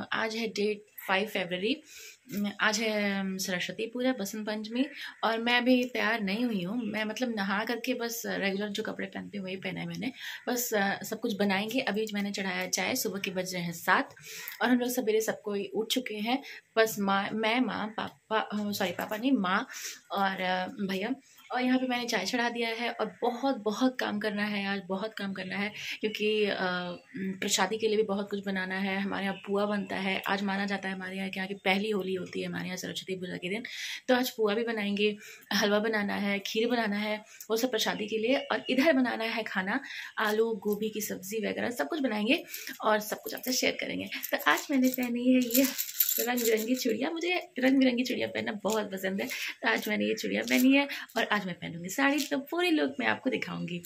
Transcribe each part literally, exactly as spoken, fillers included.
आज है date five फरवरी। आज है सरस्वती पूजा, बसंत पंचमी, और मैं अभी तैयार नहीं हुई हूँ। मैं मतलब नहा करके बस रेगुलर जो कपड़े पहनती हूँ वही पहना है मैंने। बस सब कुछ बनाएंगे। अभी मैंने चढ़ाया चाय, सुबह के बज रहे हैं सात, और हम लोग सवेरे सबको उठ चुके हैं। बस माँ, मैं, माँ, पापा, सॉरी पापा नहीं, माँ और भैया, और यहाँ पे मैंने चाय चढ़ा दिया है। और बहुत बहुत काम करना है आज, बहुत काम करना है, क्योंकि प्रसादी के लिए भी बहुत कुछ बनाना है। हमारे यहाँ पुआ बनता है। आज माना जाता है हमारे यहाँ, क्या कि पहली होली होती है हमारे यहाँ सरस्वती पूजा के दिन। तो आज पुआ भी बनाएंगे, हलवा बनाना है, खीर बनाना है, वो सब प्रसादी के लिए। और इधर बनाना है खाना, आलू गोभी की सब्जी वगैरह सब कुछ बनाएंगे और सब कुछ आपसे शेयर करेंगे। तो आज मैंने पहनी है ये रंग बिरंगी चूड़ियाँ। मुझे रंग बिरंगी चूड़ियाँ पहनना बहुत पसंद है, तो आज मैंने ये चूड़ियाँ पहनी है। और आज मैं पहनूंगी साड़ी, तो पूरी लुक मैं आपको दिखाऊंगी।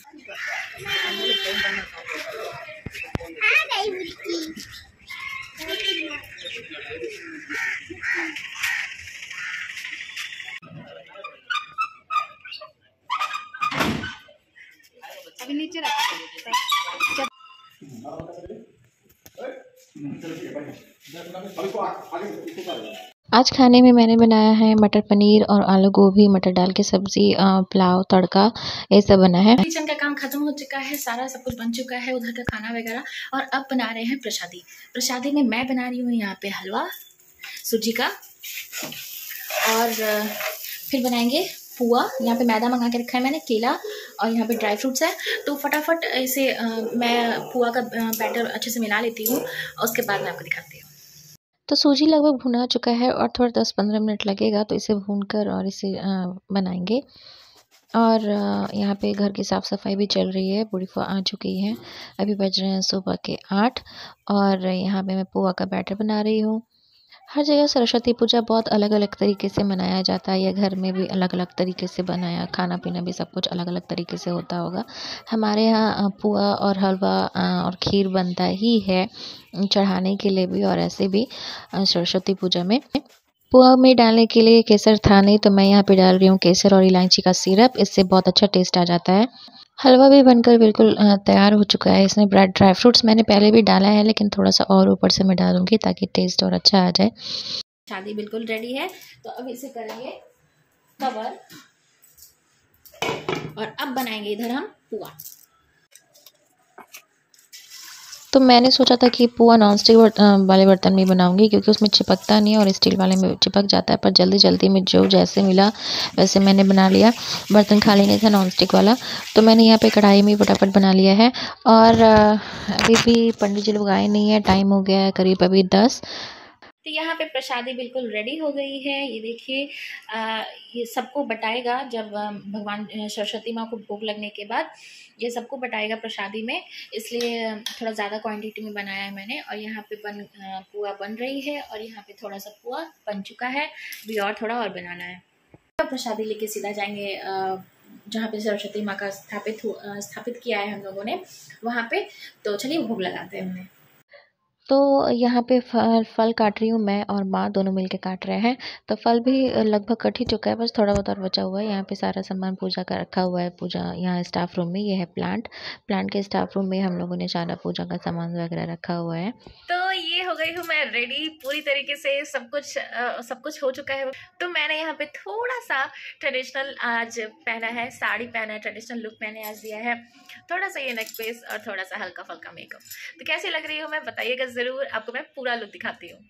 अभी नीचे रख। आज खाने में मैंने बनाया है मटर पनीर और आलू गोभी मटर डाल के सब्जी, पुलाव, तड़का, ये सब बना है। किचन का काम खत्म हो चुका है, सारा सब कुछ बन चुका है, उधर का खाना वगैरह। और अब बना रहे हैं प्रसादी। प्रसादी में मैं बना रही हूँ यहाँ पे हलवा सूजी का, और फिर बनाएंगे पुआ। यहाँ पे मैदा मंगा के रखा है मैंने, केला, और यहाँ पे ड्राई फ्रूट्स है। तो फटाफट इसे मैं पुआ का बैटर अच्छे से मिला लेती हूँ, और उसके बाद मैं आपको दिखाती हूँ। तो सूजी लगभग भुना चुका है और थोड़ा दस पंद्रह मिनट लगेगा, तो इसे भूनकर और इसे बनाएंगे। और यहाँ पे घर की साफ़ सफाई भी चल रही है, बूढ़ी फुआ आ चुकी है। अभी बज रहे हैं सुबह के आठ, और यहाँ पे मैं पुआ का बैटर बना रही हूँ। हर जगह सरस्वती पूजा बहुत अलग अलग तरीके से मनाया जाता है, या घर में भी अलग अलग तरीके से बनाया, खाना पीना भी सब कुछ अलग अलग तरीके से होता होगा। हमारे यहाँ पुआ और हलवा और खीर बनता ही है चढ़ाने के लिए भी, और ऐसे भी सरस्वती पूजा में। पुआ में डालने के लिए केसर था नहीं, तो मैं यहाँ पे डाल रही हूँ केसर और इलायची का सिरप। इससे बहुत अच्छा टेस्ट आ जाता है। हलवा भी बनकर बिल्कुल तैयार हो चुका है। इसमें ब्रेड ड्राई फ्रूट्स मैंने पहले भी डाला है, लेकिन थोड़ा सा और ऊपर से मैं डालूंगी ताकि टेस्ट और अच्छा आ जाए। शादी बिल्कुल रेडी है, तो अब इसे करेंगे कवर, और अब बनाएंगे इधर हम पुआ। तो मैंने सोचा था कि पुआ नॉन स्टिक वाले बर्तन में बनाऊंगी, क्योंकि उसमें चिपकता नहीं है, और स्टील वाले में चिपक जाता है। पर जल्दी जल्दी में जो जैसे मिला वैसे मैंने बना लिया। बर्तन खाली नहीं था नॉन स्टिक वाला, तो मैंने यहाँ पे कढ़ाई में फटाफट बना लिया है। और अभी भी पंडित जी लोग आए नहीं है, टाइम हो गया है करीब अभी दस। तो यहाँ पे प्रसादी बिल्कुल रेडी हो गई है। ये देखिए, ये सबको बटाएगा जब भगवान सरस्वती माँ को भोग लगने के बाद, ये सबको बटाएगा प्रसादी में, इसलिए थोड़ा ज़्यादा क्वांटिटी में बनाया है मैंने। और यहाँ पे बन पुआ बन रही है, और यहाँ पे थोड़ा सा पुआ बन चुका है, भी और थोड़ा और बनाना है। तो प्रसादी लेके सीधा जाएंगे जहाँ पे सरस्वती माँ का स्थापित स्थापित किया है हम लोगों ने, वहाँ पे। तो चलिए भोग लगाते हैं उन्हें। तो यहाँ पे फल फल काट रही हूँ मैं और माँ, दोनों मिलके काट रहे हैं। तो फल भी लगभग कट ही चुका है, बस थोड़ा बहुत और बचा हुआ है। यहाँ पे सारा सामान पूजा का रखा हुआ है। पूजा यहाँ स्टाफ रूम में, ये है प्लांट प्लांट के स्टाफ रूम में हम लोगों ने सारा पूजा का सामान वगैरह रखा हुआ है। तो ये हो गई हूँ मैं रेडी पूरी तरीके से, सब कुछ आ, सब कुछ हो चुका है। तो मैंने यहाँ पे थोड़ा सा ट्रेडिशनल आज पहना है, साड़ी पहना है, ट्रेडिशनल लुक मैंने आज दिया है। थोड़ा सा ये नेक पीस और थोड़ा सा हल्का फुल्का मेकअप। तो कैसी लग रही हूँ मैं बताइएगा ज़रूर, आपको मैं पूरा लुक दिखाती हूँ।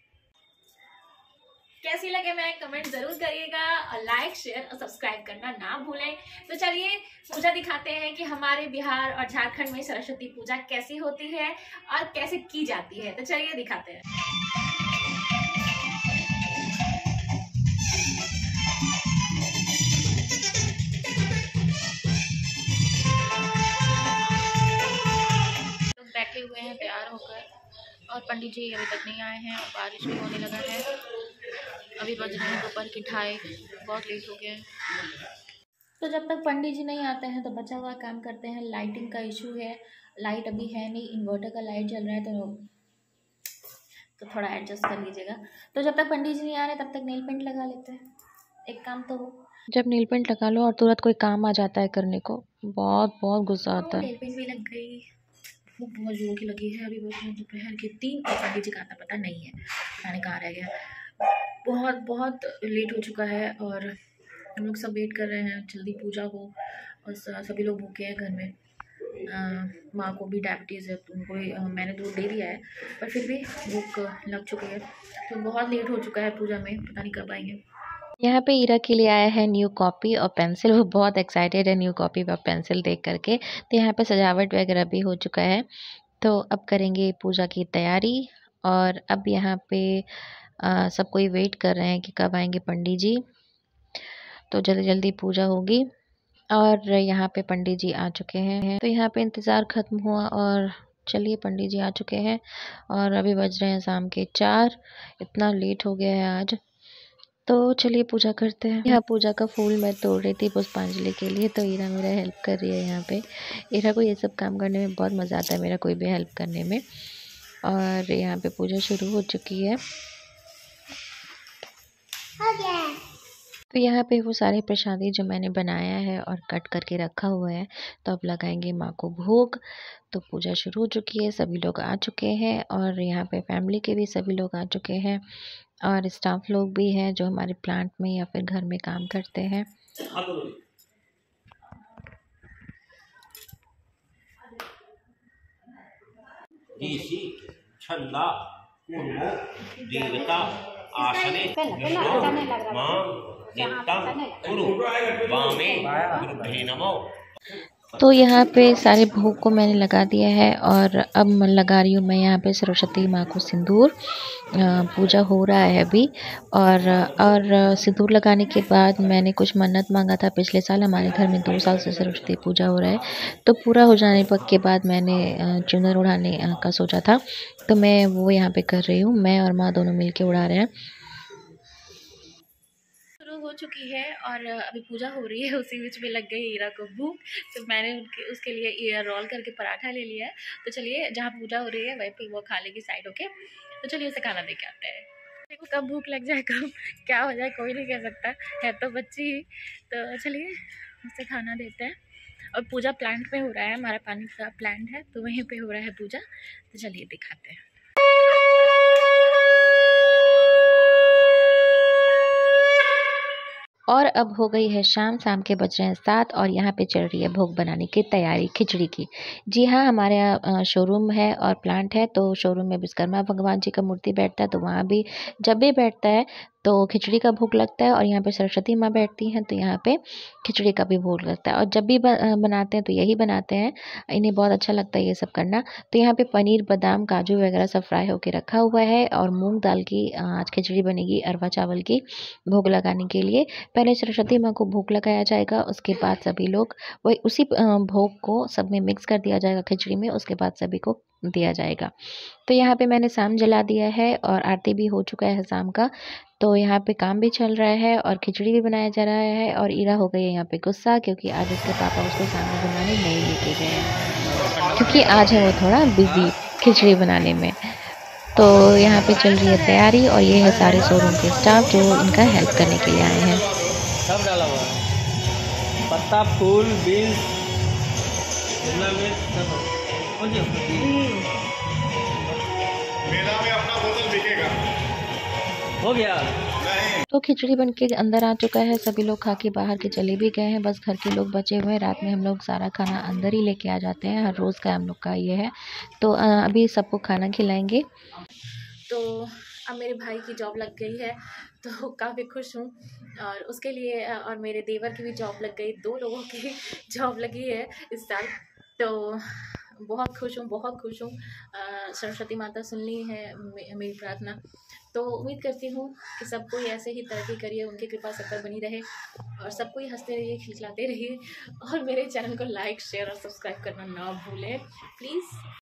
कैसी लगे मैं कमेंट जरूर करिएगा, और लाइक शेयर और सब्सक्राइब करना ना भूलें। तो चलिए पूजा दिखाते हैं कि हमारे बिहार और झारखंड में सरस्वती पूजा कैसी होती है और कैसे की जाती है। तो चलिए दिखाते हैं। लोग बैठे हुए हैं तैयार होकर, और पंडित जी अभी तक नहीं आए हैं, और बारिश भी होने लगा है। अभी बज रहे हैं दोपहर की ढाई, बहुत लेट हो गया है। तो जब तक पंडित जी नहीं आते हैं तो बचा हुआ काम करते हैं। लाइटिंग का इशू है, लाइट अभी है नहीं, इन्वर्टर का लाइट चल रहा है, तो तो थोड़ा एडजस्ट कर लीजिएगा। तो जब तक पंडित जी नहीं आ रहे तब तक नेल पेंट लगा लेते हैं, एक काम तो हो। जब नेल पेंट लगा लो और तुरंत कोई काम आ जाता है करने को, बहुत बहुत गुस्सा आता है। नेल पेंट भी लग गई, भूख बहुत जोरों की लगी है। अभी बज रहे हैं दोपहर के तीन और पंडित जी का आता पता नहीं है, पता नहीं कहाँ रह गया। बहुत बहुत लेट हो चुका है और हम लोग सब वेट कर रहे हैं जल्दी पूजा हो। और सभी लोग भूखे हैं घर में। माँ को भी डायबिटीज़ है तो उनको भी मैंने दूध दे दिया है, पर फिर भी भूख लग चुकी है। तो बहुत लेट हो चुका है पूजा में, पता नहीं कब आएंगे। यहाँ पे ईरा के लिए आया है न्यू कॉपी और पेंसिल। वो बहुत एक्साइटेड है न्यू कॉपी और पेंसिल देख करके। तो यहाँ पे सजावट वगैरह भी हो चुका है। तो अब करेंगे पूजा की तैयारी। और अब यहाँ पे आ, सब कोई वेट कर रहे हैं कि कब आएंगे पंडित जी। तो जल्दी जल्दी पूजा होगी। और यहाँ पे पंडित जी आ चुके हैं। तो यहाँ पे इंतज़ार ख़त्म हुआ और चलिए पंडित जी आ चुके हैं। और अभी बज रहे हैं शाम के चार। इतना लेट हो गया है आज। तो चलिए पूजा करते हैं। यहाँ पूजा का फूल मैं तोड़ रही थी पुष्पांजलि के लिए, तो ईरा मेरा हेल्प कर रही है यहाँ पे। ईरा को ये सब काम करने में बहुत मज़ा आता है, मेरा कोई भी हेल्प करने में। और यहाँ पे पूजा शुरू हो चुकी है। तो यहाँ पे वो सारे प्रसादी जो मैंने बनाया है और कट करके रखा हुआ है, तो अब लगाएंगे माँ को भोग। तो पूजा शुरू हो चुकी है, सभी लोग आ चुके हैं और यहाँ पे फैमिली के भी सभी लोग आ चुके हैं और स्टाफ लोग भी हैं जो हमारे प्लांट में या फिर घर में काम करते हैं। देवता आसने नमो। तो यहाँ पे सारे भोग को मैंने लगा दिया है और अब मैं लगा रही हूँ मैं यहाँ पे सरस्वती माँ को सिंदूर। पूजा हो रहा है अभी। और और सिंदूर लगाने के बाद मैंने कुछ मन्नत मांगा था पिछले साल। हमारे घर में दो साल से सरस्वती पूजा हो रहा है, तो पूरा हो जाने के बाद मैंने चुनर उड़ाने का सोचा था, तो मैं वो यहाँ पे कर रही हूँ। मैं और माँ दोनों मिल के उड़ा रहे हैं। हो चुकी है और अभी पूजा हो रही है, उसी बीच में लग गई ईरा को भूख। तो मैंने उनके उसके लिए रोल करके पराठा ले लिया है। तो चलिए जहाँ पूजा हो रही है वहीं पे वो खा लेगी साइड होके। तो चलिए उसे खाना दे के आते हैं। देखो कब भूख लग जाए, कब क्या हो जाए कोई नहीं कह सकता है, तो बच्ची ही। तो चलिए उसे खाना देते हैं। और पूजा प्लांट में हो रहा है, हमारा पानी का प्लांट है तो वहीं पे हो रहा है पूजा। तो चलिए दिखाते हैं। और अब हो गई है शाम। शाम के बज रहे हैं सात और यहाँ पे चल रही है भोग बनाने की तैयारी खिचड़ी की। जी हाँ, हमारे यहाँ शोरूम है और प्लांट है, तो शोरूम में विश्वकर्मा भगवान जी का मूर्ति बैठता है, तो वहाँ भी जब भी बैठता है तो खिचड़ी का भोग लगता है। और यहाँ पे सरस्वती माँ बैठती हैं तो यहाँ पे खिचड़ी का भी भोग लगता है। और जब भी बनाते हैं तो यही बनाते हैं, इन्हें बहुत अच्छा लगता है ये सब करना। तो यहाँ पे पनीर, बादाम, काजू वगैरह सब फ्राई होके रखा हुआ है और मूंग दाल की आज खिचड़ी बनेगी अरवा चावल की भोग लगाने के लिए। पहले सरस्वती माँ को भोग लगाया जाएगा, उसके बाद सभी लोग वही उसी भोग को सब में मिक्स कर दिया जाएगा खिचड़ी में, उसके बाद सभी को दिया जाएगा। तो यहाँ पे मैंने शाम जला दिया है और आरती भी हो चुका है शाम का। तो यहाँ पे काम भी चल रहा है और खिचड़ी भी बनाया जा रहा है। और ईरा हो गई है यहाँ पे गुस्सा, क्योंकि आज उसके पापा उसको सामने बनाने नहीं लेके गए हैं, क्योंकि आज है वो थोड़ा बिजी खिचड़ी बनाने में। तो यहाँ पे चल रही है तैयारी और ये है सारे शोरूम के स्टाफ जो इनका हेल्प करने के लिए आए हैं। सब डाला हुआ है, पत्ता, फूल, बीन्स, शिमला मिर्च सब। मेला में अपना बोतल बिकेगा। हो गया। तो खिचड़ी बन के अंदर आ चुका है, सभी लोग खा के बाहर के चले भी गए हैं, बस घर के लोग बचे हुए हैं। रात में हम लोग सारा खाना अंदर ही लेके आ जाते हैं, हर रोज़ का हम लोग का ये है। तो अभी सबको खाना खिलाएंगे। तो अब मेरे भाई की जॉब लग गई है तो काफ़ी खुश हूँ, और उसके लिए और मेरे देवर की भी जॉब लग गई, दो लोगों की जॉब लगी है इस साल। तो बहुत खुश हूँ, बहुत खुश हूँ। सरस्वती माता सुन ली है मेरी प्रार्थना। तो उम्मीद करती हूँ कि सब कोई ऐसे ही तरक्की करिए, उनकी कृपा सब पर बनी रहे और सब कोई हंसते रहिए, खिलखिलाते रहिए। और मेरे चैनल को लाइक, शेयर और सब्सक्राइब करना ना भूलें प्लीज़।